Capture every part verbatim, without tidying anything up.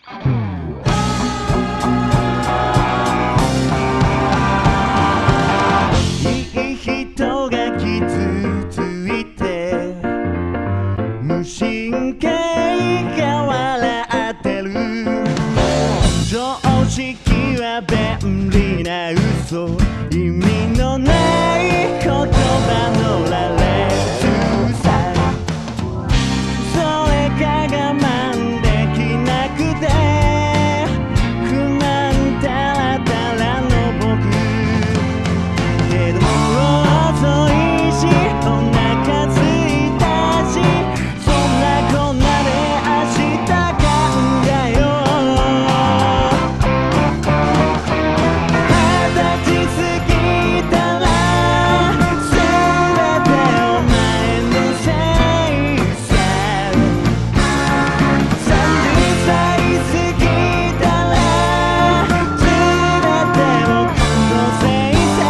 いい人が傷ついて無神経が笑ってる常識は便利な嘘意味のない言葉の羅列さそれが我慢できなくて不満たらたらの僕けども遅いしお腹すいたしそんなこんなで明日考えよう二十歳過ぎたら全てお前のせいささんじゅっさい過ぎたら全て僕のせいさ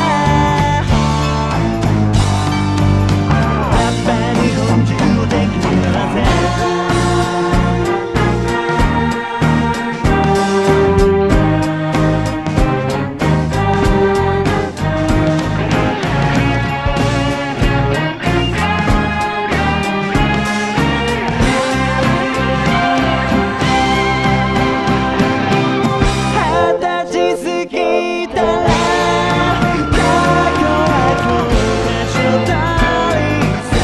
やっぱ日本中を敵にならせ二十歳過ぎたら過去は教科書通りさ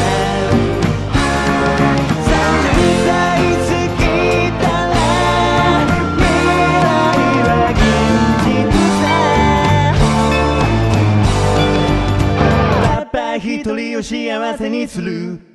さんじゅっさい過ぎたら未来は現実さパパ一人を幸せにする